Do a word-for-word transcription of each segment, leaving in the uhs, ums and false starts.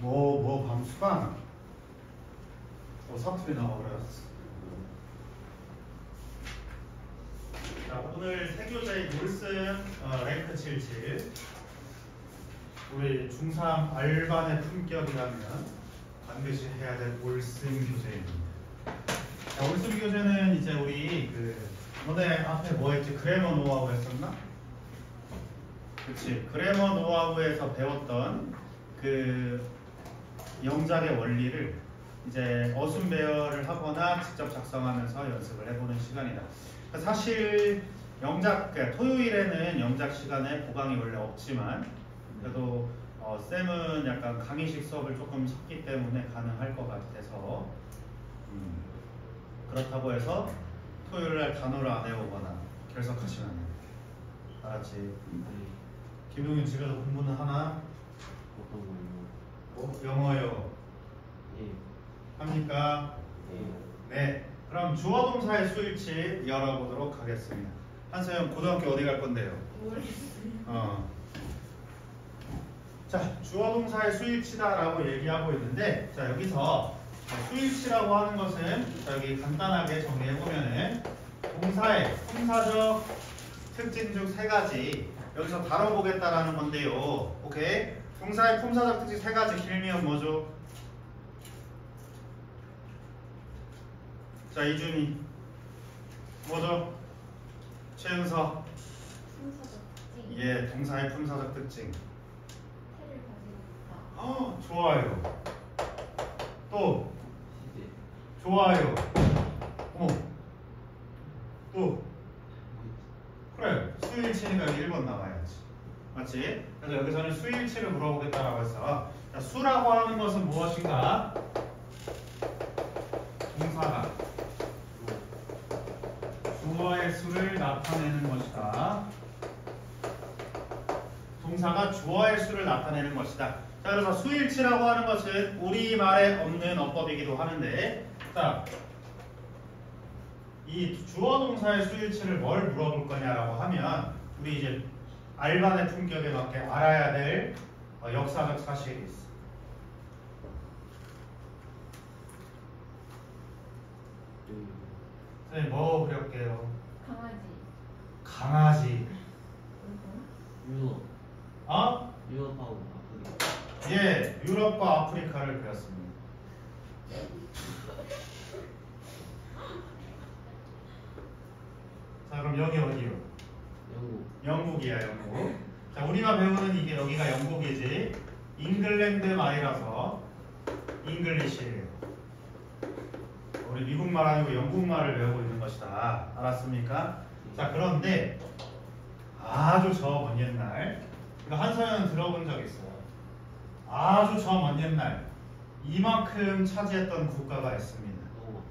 뭐, 뭐 방수가 어, 사투리 나와버렸어. 자, 오늘 세 교재의 몰슨 어, 랭크 칠십칠. 우리 중삼 알반의 품격이라면 반드시 해야 될 몰슨 교재입니다. 자, 몰슨 교재는 이제 우리 그 너네 앞에 뭐 했지? 그래머 노하우 했었나? 그치. 그래머 노하우에서 배웠던 그 영작의 원리를 이제 어순 배열을 하거나 직접 작성하면서 연습을 해보는 시간이다. 사실 영작, 그러니까 토요일에는 영작 시간에 보강이 원래 없지만 그래도 어, 쌤은 약간 강의식 수업을 조금 섞기 때문에 가능할 것 같아서 음, 그렇다고 해서 토요일날 단어를 안 해오거나 결석하시면 안 됩니다. 알았지? 네. 김동윤 집에서 공부는 하나? 어떤 거요? 어, 영어요. 예. 합니까? 예. 네. 그럼 주어 동사의 수일치 열어보도록 하겠습니다. 한서영 고등학교 어디 갈 건데요? 어. 자, 주어 동사의 수일치다라고 얘기하고 있는데, 자 여기서 수일치라고 하는 것은 자, 여기 간단하게 정리해 보면은 동사의 품사적 특징 중 세 가지 여기서 다뤄보겠다라는 건데요. 오케이? 동사의 품사적 특징 세 가지 길면 뭐죠? 자, 이준이 뭐죠? 최은서. 품사적 특징. 예, 동사의 품사적 특징. 태를 가지고 있다. 어, 좋아요. 또 시제. 좋아요. 어. 또 그래. 수일치니까 일 번 나와야지. 맞지? 그래서 여기서는 수일치를 물어보겠다라고 했어. 자, 수라고 하는 것은 무엇인가? 동사가 주어의 수를 나타내는 것이다. 동사가 주어의 수를 나타내는 것이다. 자, 그래서 수일치라고 하는 것은 우리말에 없는 어법이기도 하는데, 자, 이 주어 동사의 수일치를 뭘 물어볼 거냐라고 하면 우리 이제 알반의 품격에 맞게 알아야 될 어, 역사적 사실이 있어. 선생님 뭐 그릴게요? 강아지. 강아지. 유럽. 어? 유럽하고 아프리카. 예, 유럽과 아프리카를 그렸습니다. 자, 그럼 여기 어디요? 영국. 영국이야, 영국. 자, 우리가 배우는 이게 여기가 영국이지. 잉글랜드 말이라서 잉글리시예요. 우리 미국말 아니고 영국말을 배우고 있는 것이다. 알았습니까? 자, 그런데 아주 저 먼 옛날, 이거 한서연은 들어본 적 있어요. 아주 저 먼 옛날 이만큼 차지했던 국가가 있습니다.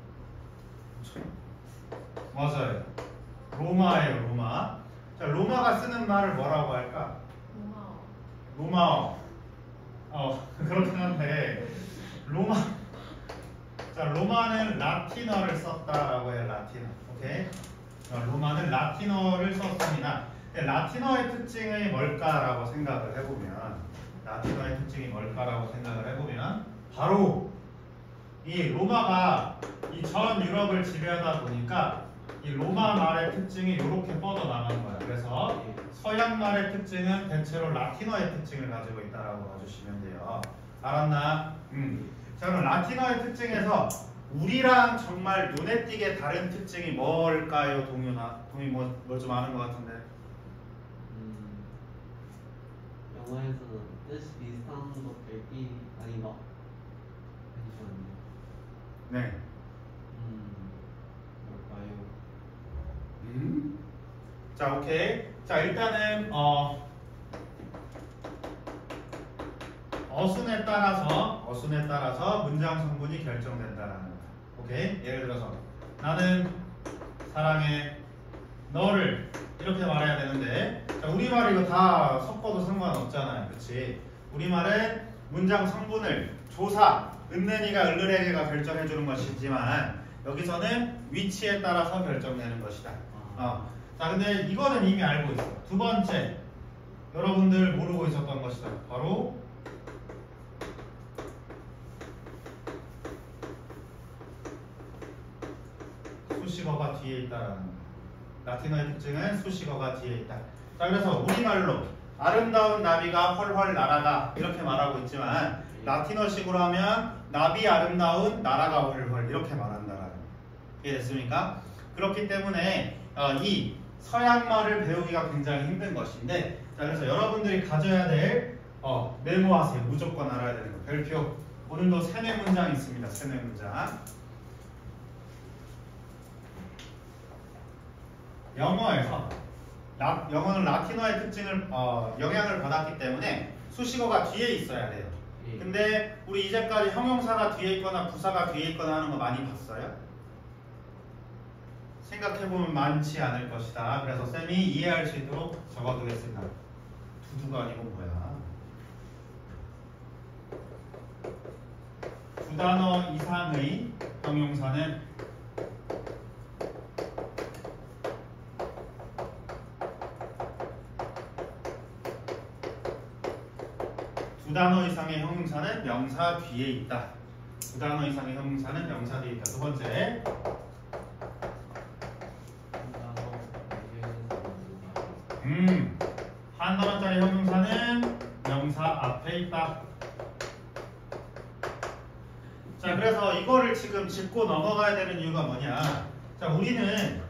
로마. 맞아요. 로마예요, 로마. 자, 로마가 쓰는 말을 뭐라고 할까? 고마워. 로마어. 어, 그렇긴 한데 로마. 자, 로마는 라틴어를 썼다라고 해요. 라틴어. 오케이? 어, 로마는 라틴어를 썼습니다. 라틴어의 특징이 뭘까라고 생각을 해보면, 라틴어의 특징이 뭘까라고 생각을 해보면, 바로 이 로마가 이 전 유럽을 지배하다 보니까 이 로마 말의 특징이 이렇게 뻗어나간 거야. 그래서 서양 말의 특징은 대체로 라틴어의 특징을 가지고 있다라고 봐주시면 돼요. 알았나? 음. 자, 그럼 라틴어의 특징에서 우리랑 정말 눈에 띄게 다른 특징이 뭘까요, 동윤아? 동이 뭐, 뭘 좀 아는 것 같은데. 음. 영어에서는 뜻이 비슷한 것들이 아닌가? 잠시만요. 네. 음. 뭘까요? 음? 자, 오케이. 자, 일단은 어 어순에 따라서 어순에 따라서 문장 성분이 결정된다라는 거야. 오케이? 예를 들어서 나는 사랑해 너를 이렇게 말해야 되는데, 자, 우리말 이거 다 섞어도 상관없잖아요. 그치? 우리말은 문장 성분을 조사, 은는이가 을르에게가 결정해 주는 것이지만 여기서는 위치에 따라서 결정되는 것이다. 어. 자, 근데 이거는 이미 알고 있어. 두 번째, 여러분들 모르고 있었던 것이다. 바로 수식어가 뒤에 있다라는 거. 라틴어의 특징은 수식어가 뒤에 있다. 자, 그래서 우리말로 아름다운 나비가 헐헐 날아가 이렇게 말하고 있지만 라틴어식으로 하면 나비 아름다운 나라가 헐헐 이렇게 말한다라는 거. 이해됐습니까? 그렇기 때문에 어, 이 서양말을 배우기가 굉장히 힘든 것인데, 자, 그래서 여러분들이 가져야 될 어, 메모하세요. 무조건 알아야 되는 거. 별표. 오늘도 세네 문장 있습니다. 세네 문장. 영어에서 라, 영어는 라틴어의 특징을 어, 영향을 받았기 때문에 수식어가 뒤에 있어야 돼요. 예. 근데 우리 이제까지 형용사가 뒤에 있거나 부사가 뒤에 있거나 하는 거 많이 봤어요? 생각해보면 많지 않을 것이다. 그래서 쌤이 이해할 수 있도록 적어두겠습니다. 두두가 아니고 뭐야? 두 단어 이상의 형용사는 두 단어 이상의 형용사는 명사 뒤에 있다. 두 단어 이상의 형용사는 명사 뒤에 있다. 두 번째, 음, 한 단어짜리 형용사는 명사 앞에 있다. 자, 그래서 이거를 지금 짚고 넘어가야 되는 이유가 뭐냐? 자, 우리는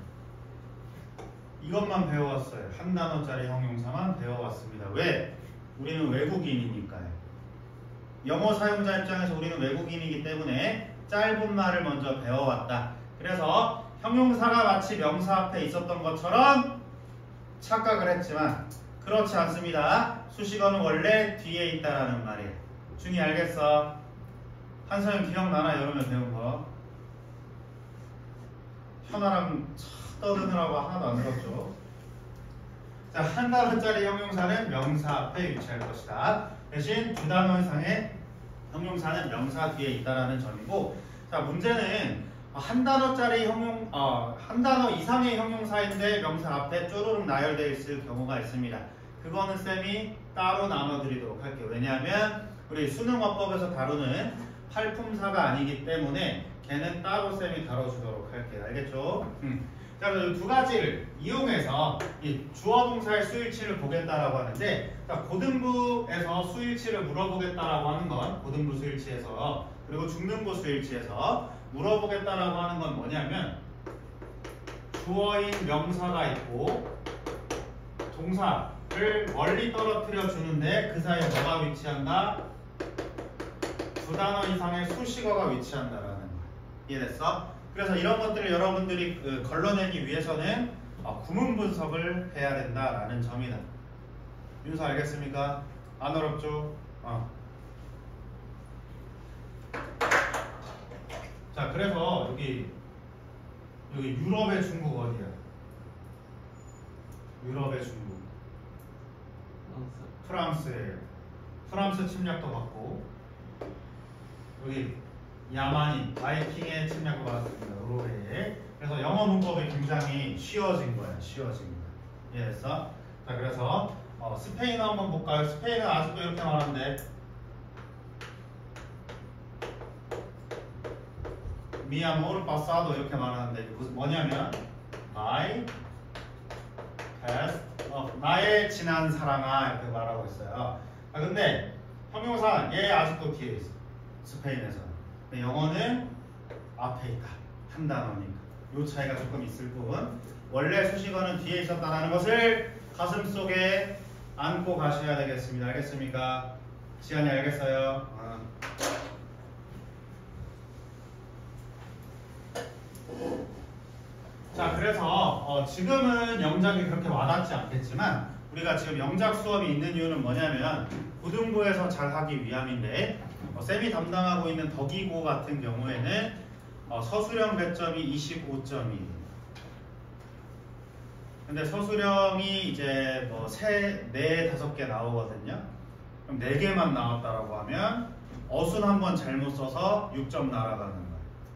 이것만 배워왔어요. 한 단어짜리 형용사만 배워왔습니다. 왜? 우리는 외국인이니까요. 영어 사용자 입장에서 우리는 외국인이기 때문에 짧은 말을 먼저 배워왔다. 그래서 형용사가 마치 명사 앞에 있었던 것처럼 착각을 했지만 그렇지 않습니다. 수식어는 원래 뒤에 있다라는 말이에요. 준이 알겠어? 한서영 기억나나? 여름에 배운 거. 현아랑 떠드느라고 하나도 안 들었죠. 자, 한 단어짜리 형용사는 명사 앞에 위치할 것이다. 대신 두 단어 이상의 형용사는 명사 뒤에 있다라는 점이고, 자, 문제는 한 단어짜리 형용, 어, 한 단어 이상의 형용사인데 명사 앞에 쪼르륵 나열되어 있을 경우가 있습니다. 그거는 쌤이 따로 나눠드리도록 할게요. 왜냐하면 우리 수능어법에서 다루는 팔품사가 아니기 때문에 걔는 따로 쌤이 다뤄주도록 할게요. 알겠죠? 음. 자, 그래서 두 가지를 이용해서 이 주어 동사의 수일치를 보겠다라고 하는데, 자, 고등부에서 수일치를 물어보겠다라고 하는 건 고등부 수일치에서, 그리고 중등부 수일치에서 물어보겠다라고 하는 건 뭐냐면 주어인 명사가 있고 동사를 멀리 떨어뜨려 주는데 그 사이에 뭐가 위치한다? 두 단어 이상의 수식어가 위치한다라는 거. 이해됐어? 그래서 이런 것들을 여러분들이 그 걸러내기 위해서는 어, 구문 분석을 해야 된다라는 점이다. 윤서 알겠습니까? 안 어렵죠? 어. 자, 그래서 여기 여기 유럽의 중국 어디야? 유럽의 중국. 프랑스예요. 프랑스 침략도 받고, 여기 야만인, 바이킹의 침략을 받았습니다. 노르웨이에. 그래서 영어 문법이 굉장히 쉬워진 거야. 쉬워진 거야. 이해했어? 자, 그래서 어, 스페인어 한번 볼까요? 스페인은 아직도 이렇게 말하는데 Mi amor pasado 이렇게 말하는데 무슨 뭐냐면 my past, 어, 나의 지난 사랑아 이렇게 말하고 있어요. 아, 근데 형용사 얘 아직도 뒤에 있어. 스페인에서는. 근데 영어는 앞에 있다. 한 단어니까. 요 차이가 조금 있을 뿐. 원래 수식어는 뒤에 있었다는 것을 가슴속에 안고 가셔야 되겠습니다. 알겠습니까? 지안이 알겠어요? 어. 자, 그래서 어, 지금은 영작이 그렇게 와닿지 않겠지만 우리가 지금 영작 수업이 있는 이유는 뭐냐면 고등부에서 잘 하기 위함인데, 어, 쌤이 담당하고 있는 덕이고 같은 경우에는 어, 서술형 배점이 이십오 점이에요. 근데 서술형이 이제 뭐 세, 네, 다섯 개 나오거든요. 그럼 네 개만 나왔다라고 하면 어순 한번 잘못 써서 육 점 날아가는 거예요.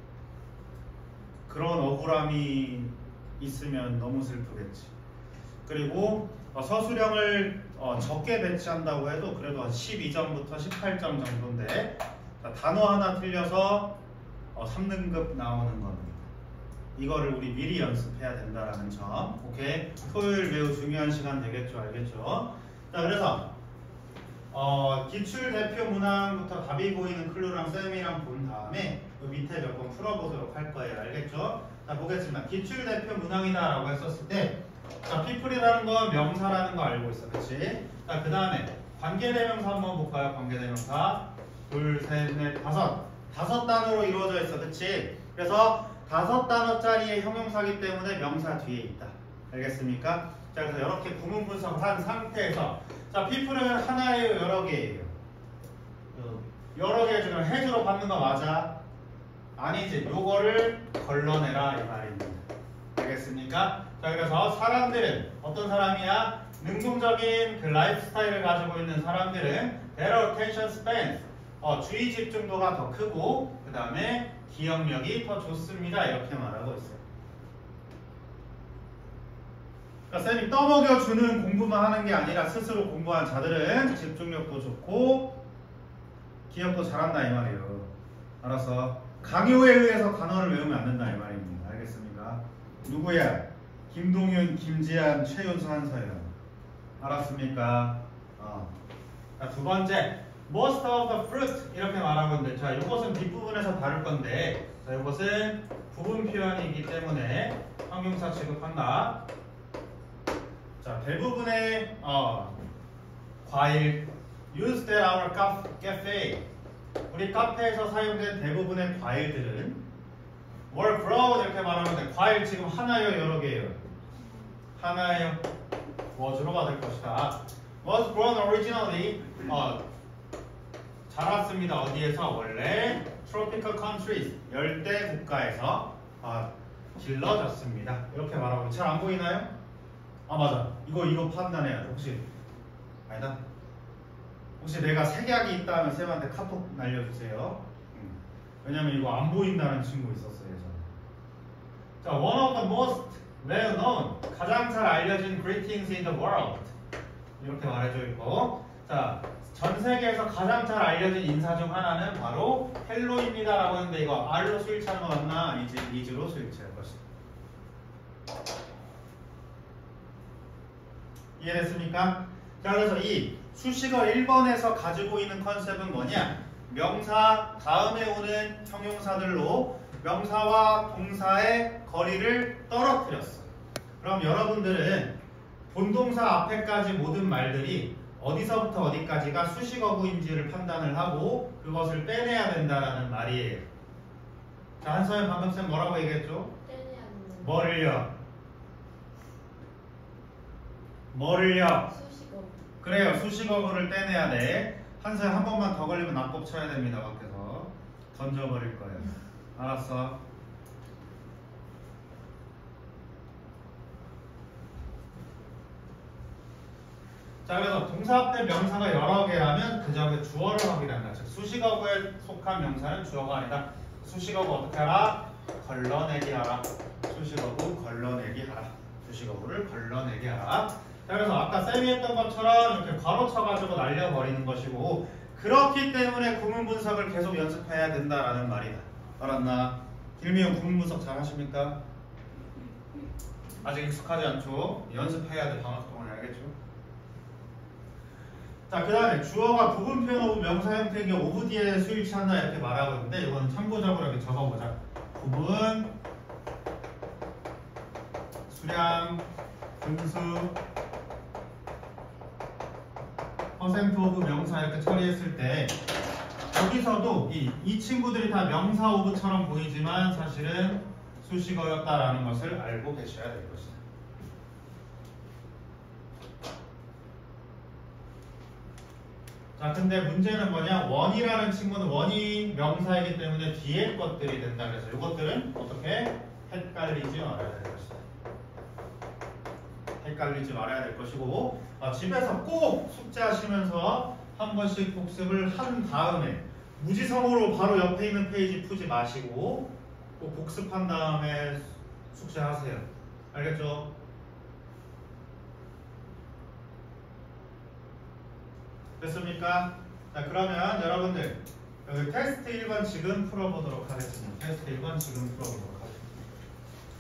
그런 억울함이 있으면 너무 슬프겠지. 그리고 어, 서술형을 어, 적게 배치한다고 해도 그래도 한 십이 점부터 십팔 점 정도인데, 자, 단어 하나 틀려서 어, 삼 등급 나오는 겁니다. 이거를 우리 미리 연습해야 된다라는 점. 오케이. 토요일 매우 중요한 시간 되겠죠, 알겠죠? 자, 그래서 어, 기출 대표 문항부터 답이 보이는 클루랑 쌤이랑 본 다음에 그 밑에 몇 번 풀어보도록 할 거예요, 알겠죠? 자, 보겠습니다. 기출 대표 문항이다라고 했었을 때, 자, people이라는 건 명사라는 거 알고 있어, 그렇지? 자, 그 다음에 관계대명사 한번 볼까요? 관계대명사 둘, 셋, 넷, 다섯. 다섯 단어로 이루어져 있어, 그치? 그래서 다섯 단어짜리의 형용사기 때문에 명사 뒤에 있다. 알겠습니까? 자, 그래서 이렇게 구문 분석을 한 상태에서 자, people은 하나예요, 여러 개예요? 여러 개 중에 해주로 받는 거 맞아? 아니지. 요거를 걸러내라 이 말입니다. 알겠습니까? 자, 그래서 사람들은 어떤 사람이야? 능동적인 그 라이프 스타일을 가지고 있는 사람들은 their attention span, 어, 주의 집중도가 더 크고 그 다음에 기억력이 더 좋습니다. 이렇게 말하고 있어요. 그러니까 쌤이 떠먹여주는 공부만 하는 게 아니라 스스로 공부한 자들은 집중력도 좋고 기억도 잘한다 이 말이에요. 알았어. 강요에 의해서 단어를 외우면 안 된다 이 말입니다. 알겠습니까? 누구야? 김동윤, 김지한, 최윤수, 한서연. 알았습니까? 어. 자, 두 번째, most of the fruit 이렇게 말하고 있는데, 자, 이것은 뒷부분에서 다룰 건데, 자, 이것은 부분 표현이기 때문에 형용사 취급한다. 자, 대부분의 어, 과일 used at our cafe, 우리 카페에서 사용된 대부분의 과일들은 were grown 이렇게 말하는데 과일 지금 하나요, 여러 개예요? 하나예요. was로 받을 것이다. was grown originally, 어, 자랐습니다. 어디에서? 원래 tropical countries, 열대 국가에서 어, 길러졌습니다. 이렇게 말하고 잘 안 보이나요? 아, 맞아. 이거 이거 판단해야 돼. 혹시 아니다. 혹시 내가 색약이 있다 하면 쌤한테 카톡 날려주세요. 음. 왜냐면 이거 안 보인다는 친구 있었어요. 저는. 자, one of the most well known, 가장 잘 알려진 greetings in the world 이렇게 말해줘 있고, 자, 전 세계에서 가장 잘 알려진 인사 중 하나는 바로 헬로입니다라고 했는데 이거 R로 수일치하는 거 맞나? 아니지, is로 수일치할 것이다. 이해됐습니까? 자, 그래서 이 수식어 일 번에서 가지고 있는 컨셉은 뭐냐? 명사 다음에 오는 형용사들로 명사와 동사의 거리를 떨어뜨렸어. 그럼 여러분들은 본동사 앞에까지 모든 말들이 어디서부터 어디까지가 수식어구인지를 판단을 하고 그것을 빼내야 된다라는 말이에요. 자, 한서연 방금 쌤 뭐라고 얘기했죠? 떼내야 된다. 뭐를요? 뭐를요? 수식어. 그래요. 수식어구를 떼내야 돼. 한서연 한 번만 더 걸리면 낙법 쳐야 됩니다. 밖에서. 던져버릴 거예요. 알았어. 자, 그래서 동사 앞에 명사가 여러 개라면 그 점에 주어를 확인한다. 즉 수식어구에 속한 명사는 주어가 아니다. 수식어구 어떻게 하라? 걸러내기 하라. 수식어구 걸러내기 하라. 수식어구를 걸러내기 하라. 자, 그래서 아까 쌤이 했던 것처럼 이렇게 괄호쳐가지고 날려버리는 것이고, 그렇기 때문에 구문 분석을 계속 연습해야 된다라는 말이다. 알았나? 길미형 구문 분석 잘 하십니까? 아직 익숙하지 않죠? 연습해야 돼. 방학 동안에. 알겠죠? 자, 그 다음에 주어가 부분 표현 오브 명사 형태의 경우 오브 뒤에 수일치한다 이렇게 말하고 있는데 이거는 참고적으로 이렇게 적어보자. 부분, 수량, 분수, 퍼센트 오브 명사 이렇게 처리했을 때 여기서도 이, 이 친구들이 다 명사 오브처럼 보이지만 사실은 수식어였다라는 것을 알고 계셔야 될 것이다. 자, 근데 문제는 뭐냐? 원이라는 친구는 원이 명사이기 때문에 뒤에 것들이 된다. 그래서 이것들은 어떻게? 헷갈리지 말아야 될 것이다. 헷갈리지 말아야 될 것이고, 아, 집에서 꼭 숙제하시면서 한 번씩 복습을 한 다음에 무지성으로 바로 옆에 있는 페이지 푸지 마시고 꼭 복습한 다음에 숙제하세요. 알겠죠? 됐습니까? 자, 그러면 여러분들 여기 테스트 일 번 지금 풀어보도록 하겠습니다. 테스트 일 번 지금 풀어보도록 하겠습니다.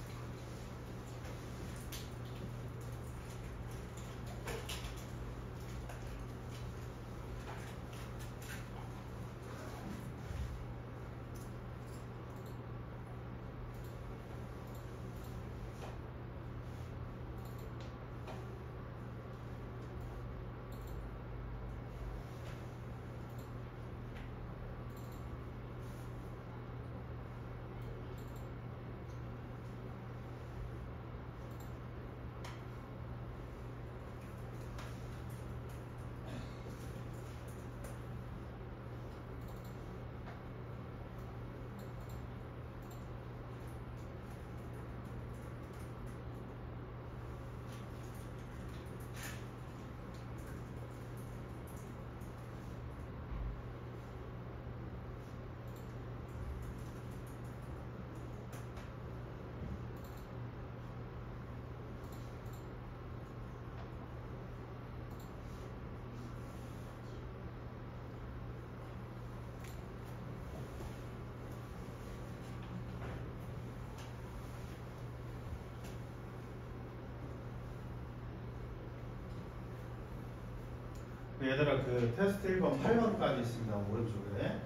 그 얘들아 그 테스트 일 번 팔 번까지 있습니다. 오른쪽에.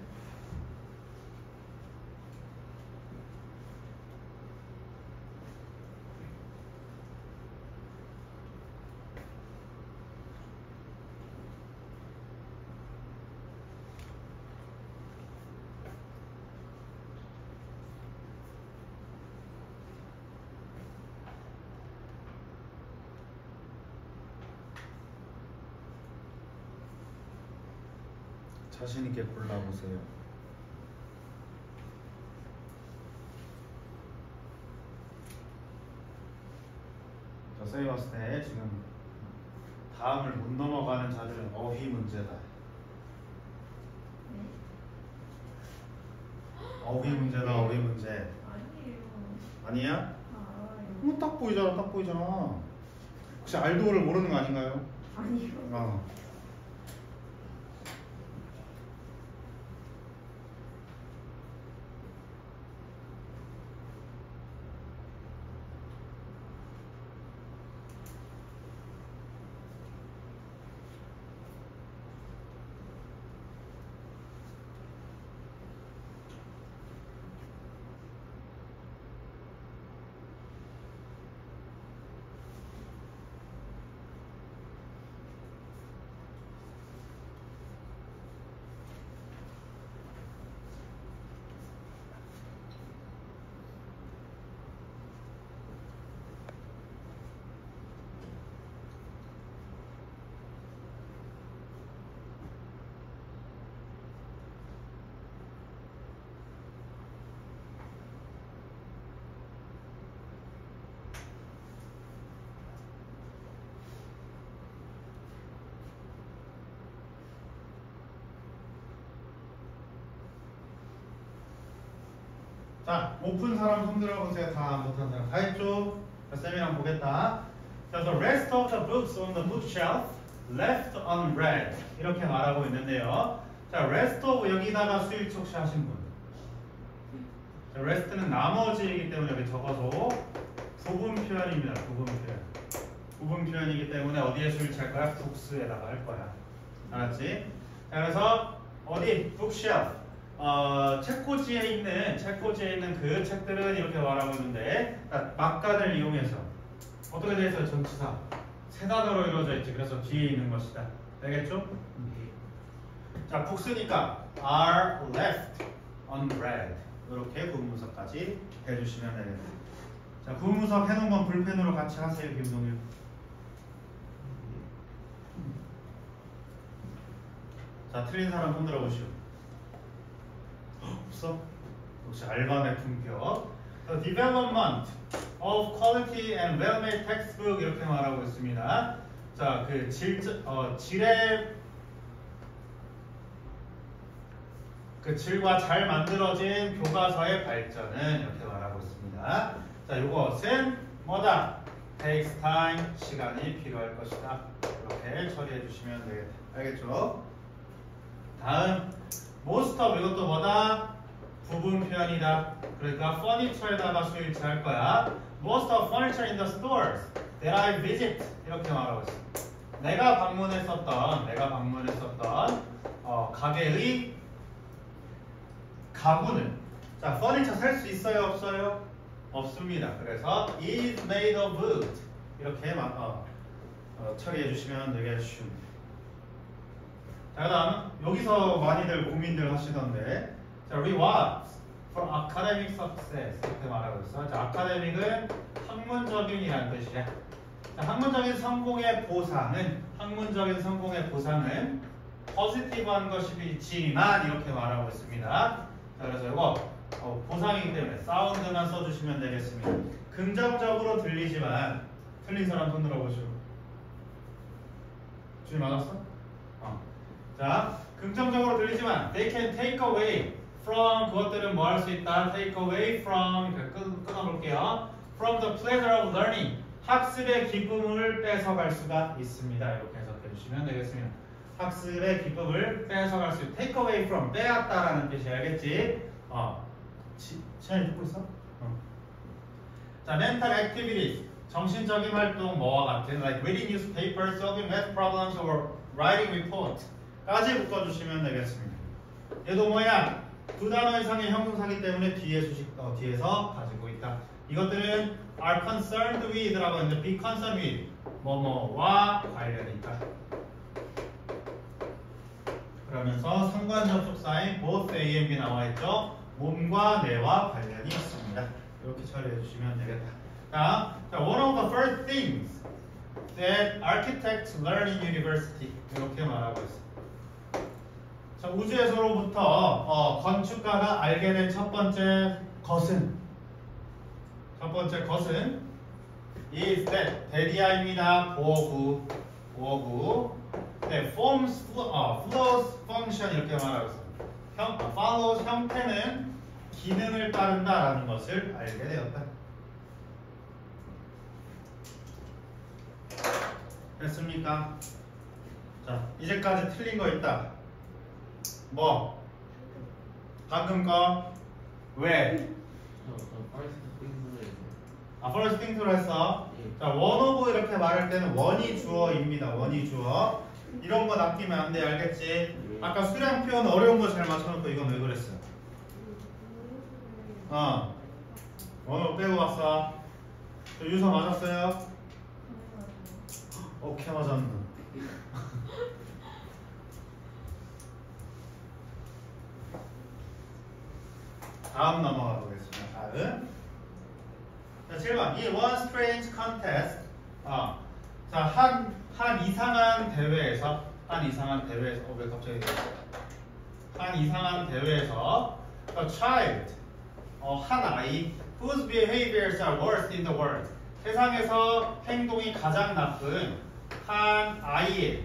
자신 있게 골라보세요. 자, 쌤이 봤을 때 지금 다음을 못 넘어가는 자들은 어휘 문제다. 네? 어휘 문제다, 어휘 문제. 아니에요. 아니야? 아, 알아요. 어, 딱 보이잖아, 딱 보이잖아. 혹시 알도를 모르는 거 아닌가요? 아니요. 어. 자, 못 푼 사람 손 들어보세요. 다 못한 사람 다 했죠? 자, 쌤이랑 보겠다. 자, the rest of the books on the bookshelf left unread 이렇게 말하고 있는데요. 자, rest of 여기다가 수일 척시하신 분. 자, rest는 나머지이기 때문에 여기 적어서 부분 표현입니다. 부분 표현. 부분 표현이기 때문에 어디에 수일 찰 거야? 북스에다가 할 거야. 알았지? 자, 그래서 어디? bookshelf. 어, 책꽂이에 있는 책꽂이에 있는 그 책들은 이렇게 말하고 있는데 막간을 이용해서 어떻게 돼 있어요? 전치사 세 단어로 이루어져 있지. 그래서 뒤에 있는 것이다. 되겠죠? 자, 북스니까 are left unread 이렇게 구문서까지 해주시면 되겠다. 자, 구문서 해놓은 건 불펜으로 같이 하세요, 김동일. 자, 틀린 사람 손 들어보시오. 없어? 역시 알반의 품격. The development of quality and well-made textbook 이렇게 말하고 있습니다. 자, 그 질, 어, 질의 그 질과 잘 만들어진 교과서의 발전은 이렇게 말하고 있습니다. 자, 요것은 뭐다? takes time, 시간이 필요할 것이다. 이렇게 처리해 주시면 되겠다. 알겠죠? 다음 most of 이것도 뭐다? 부분 표현이다. 그러니까 furniture에다가 수일치할 거야. Most of furniture in the stores that I visit 이렇게 말하고 있어. 내가 방문했었던 내가 방문했었던 어, 가게의 가구는 자, furniture 살 수 있어요, 없어요? 없습니다. 그래서 is made of wood 이렇게 막, 어, 어, 처리해 주시면 되겠습니다. 자, 그다음 여기서 많이들 고민들 하시던데, 자, rewards for academic success 이렇게 말하고 있어. 자, academic은 학문적인이라는 뜻이야. 자, 학문적인 성공의 보상은 학문적인 성공의 보상은 positive한 것이지만 이렇게 말하고 있습니다. 자, 그래서 이거 어, 보상이기 때문에 사운드만 써주시면 되겠습니다. 긍정적으로 들리지만 틀린 사람 손 들어보시고. 주님 맞았어? 어. 자, 긍정적으로 들리지만 they can take away from 그것들은 뭐 할 수 있다? take away from 끊, 끊어볼게요. from the pleasure of learning 학습의 기쁨을 뺏어갈 수가 있습니다. 이렇게 해석해 주시면 되겠습니다. 학습의 기쁨을 뺏어갈 수 있다. take away from 빼앗다라는 뜻이 알겠지? 어. 시간이 듣고 있어? 어. 자, mental activities 정신적인 활동 뭐와 같은 like reading newspapers, solving math problems or writing report까지 묶어주시면 되겠습니다. 얘도 뭐야? 두 단어 이상의 형용사기 때문에 뒤에 수식, 어, 뒤에서 가지고 있다. 이것들은 are concerned with라고 했는데 be concerned with 뭐뭐와 관련이 있다. 그러면서 상관접속사인 both A and B 나와 있죠. 몸과 뇌와 관련이 있습니다. 이렇게 처리해 주시면 되겠다. 자, one of the first things that architects learn in university 이렇게 말하고 있어. 자, 우주에서로부터 어, 건축가가 알게 된 첫 번째 것은 첫 번째 것은 is that 대디아입니다. 보어구 보어구 네, forms 어, flows function 이렇게 말하고 있어. 형, 어, follows 형태는 기능을 따른다라는 것을 알게 되었다. 됐습니까? 자, 이제까지 틀린 거 있다. 뭐? 방금 거? 왜? 저, 저 first thing으로 해서. 아, first thing로 했어. 예. 자, one of 이렇게 말할 때는 원이 주어입니다. 원이 주어. 이런 거 낚이면 안 돼, 알겠지? 아까 수량 표현 어려운 거 잘 맞춰놓고 이건 왜 그랬어? 어. 원어 빼고 왔어. 저 유서 맞았어요? 오케이, 맞았네. 다음 넘어가 보겠습니다. 다음. 자, 칠 번. 이 one strange contest. 어. 자, 한, 한 이상한 대회에서, 한 이상한 대회에서, 어, 왜 갑자기, 한 이상한 대회에서, a child, 어, 한 아이, whose behaviors are worst in the world. 세상에서 행동이 가장 나쁜 한 아이의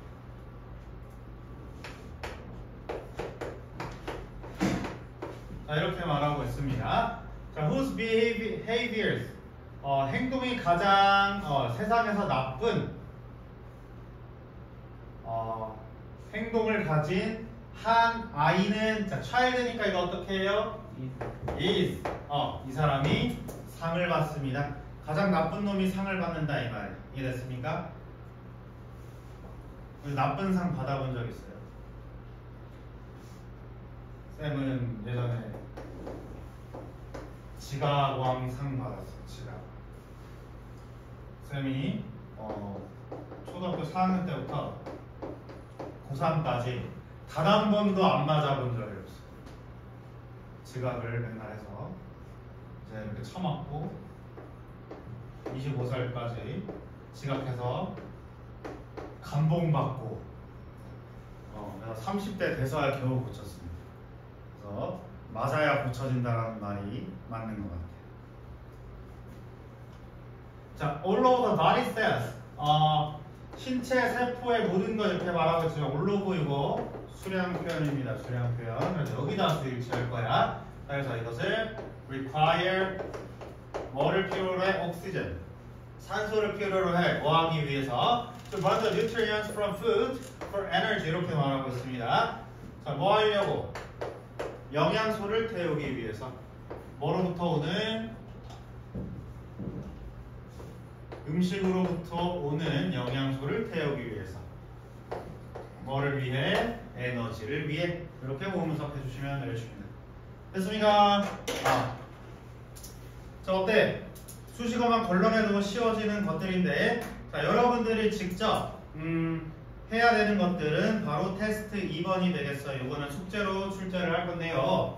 자, 이렇게 말하고 있습니다. 자, whose behaviors 어, 행동이 가장 어, 세상에서 나쁜 어, 행동을 가진 한 아이는 자, child니까 이거 어떻게 해요? is 어, 이 사람이 상을 받습니다. 가장 나쁜 놈이 상을 받는다 이 말. 이해됐습니까? 나쁜 상 받아본 적 있어요? 쌤은 예전에 지각왕상 받았어요. 지각. 쌤이 어, 초등학교 사 학년 때부터 고삼까지 단 한 번도 안 맞아본 적이 없어요. 지각을 맨날 해서 이제 이렇게 처맞고 이십오 살까지 지각해서 감봉받고 어, 그래서 삼십 대 돼서야 겨우 고쳤습니다. 그래서 맞아야 고쳐진다는 말이 맞는 것 같아요. 자, all over the body cells. 어, 신체 세포의 모든 것 이렇게 말하고 있지만 all over 이거 수량 표현입니다. 수량 표현. 그래서 여기다 수일치할 거야. 그래서 이것을 require 뭐를 필요로 해? 옥시전. 산소를 필요로 해. 뭐 하기 위해서? To run the nutrients from food for energy 이렇게 말하고 있습니다. 자, 뭐 하려고? 영양소를 태우기 위해서. 뭐로부터 오는? 음식으로부터 오는 영양소를 태우기 위해서. 뭐를 위해? 에너지를 위해. 이렇게 모음분석 해주시면 되겠습니다. 됐습니까? 아. 자, 어때? 수식어만 걸러내도 쉬워지는 것들인데, 자, 여러분들이 직접 음, 해야 되는 것들은 바로 테스트 이 번이 되겠어요. 이거는 숙제로 출제를 할 건데요.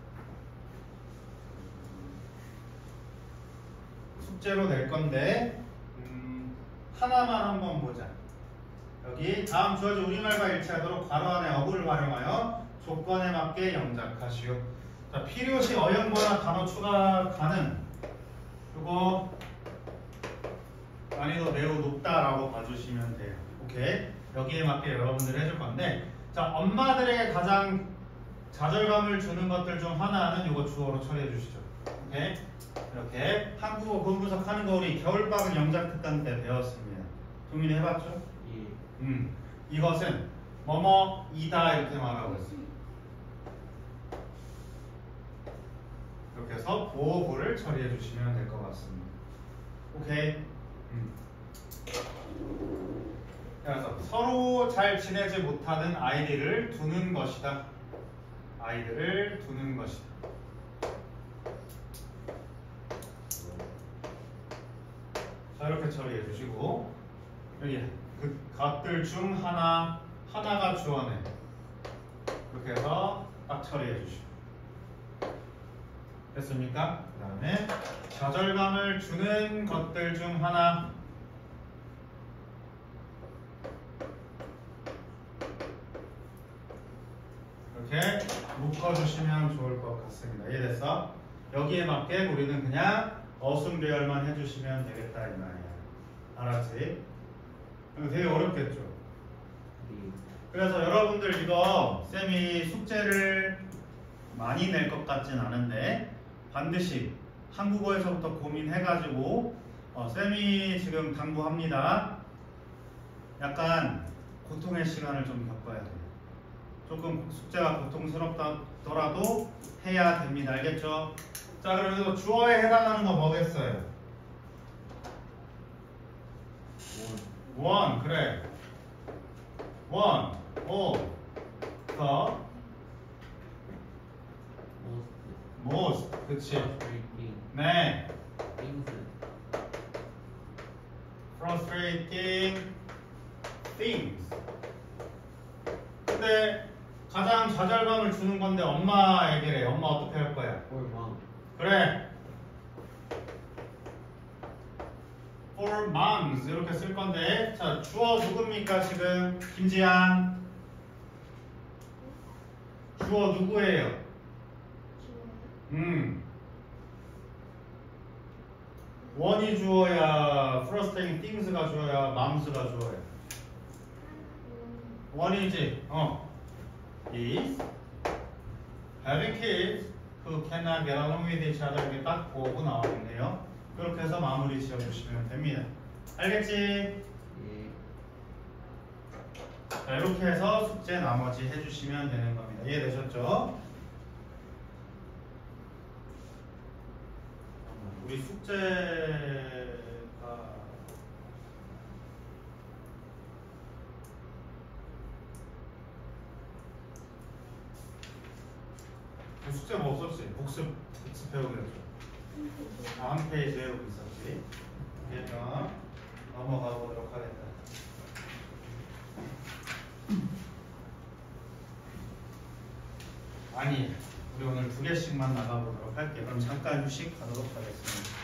숙제로 낼 건데 음, 하나만 한번 보자. 여기 다음 주어진 우리말과 일치하도록 괄호 안에 어구를 활용하여 조건에 맞게 영작하시오. 자, 필요시 어연거나 단어 추가 가능. 이거 난이도 매우 높다라고 봐주시면 돼요. 오케이. 여기에 맞게 여러분들이 해줄 건데, 자, 엄마들에게 가장 좌절감을 주는 것들 중 하나는 이거 주어로 처리해 주시죠. 오케이. 이렇게 한국어 공부석 하는 거 우리 겨울방학 영작 특강 때 배웠습니다. 동민이 해봤죠? 예. 음. 이것은 뭐뭐이다 이렇게 말하고 있습니다. 이렇게 해서 보호구를 처리해 주시면 될 것 같습니다. 오케이. 음. 그래서 서로 잘 지내지 못하는 아이들을 두는 것이다. 아이들을 두는 것이다. 자, 이렇게 처리해 주시고 여기 그 것들 중 하나 하나가 주어네. 이렇게 해서 딱 처리해 주시고 됐습니까? 그 다음에 좌절감을 주는 것들 중 하나 이렇게 묶어주시면 좋을 것 같습니다. 이해됐어? 여기에 맞게 우리는 그냥 어순 배열만 해주시면 되겠다 이 말이야. 알았지? 이거 되게 어렵겠죠? 네. 그래서 여러분들 이거 쌤이 숙제를 많이 낼 것 같진 않은데 반드시 한국어에서부터 고민해가지고 어, 쌤이 지금 당부합니다. 약간 고통의 시간을 좀 겪어야 돼요. 조금 숙제가 고통스럽더라도 해야 됩니다. 알겠죠? 자, 그래서 주어에 해당하는 거 뭐겠어요? 원, 그래. 원, 오, 더, most, 그치. 네. frustrating things. 근데 가장 좌절감을 주는 건데 엄마에게래. 엄마 어떻게 할 거야? 그래. for moms 이렇게 쓸 건데 자 주어 누굽니까 지금? 김지한 주어 누구예요? 주어요? 음 원이 주어야 frustrating things가 주어야 moms가 주어야 원이지 어 is having kids who cannot get along with each other 이렇게 딱 보고 나왔네요. 그렇게 해서 마무리 지어주시면 됩니다. 알겠지? 예. 자, 이렇게 해서 숙제 나머지 해주시면 되는 겁니다. 이해되셨죠? 우리 숙제가 숙제 뭐 없었지? 복습, 복습 배우겠죠? 아, 한 페이지 외우고 있었지. 그러면 넘어가 보도록 하겠다. 아니, 우리 오늘 두 개씩만 나가보도록 할게요. 그럼 잠깐 휴식 가도록 하겠습니다.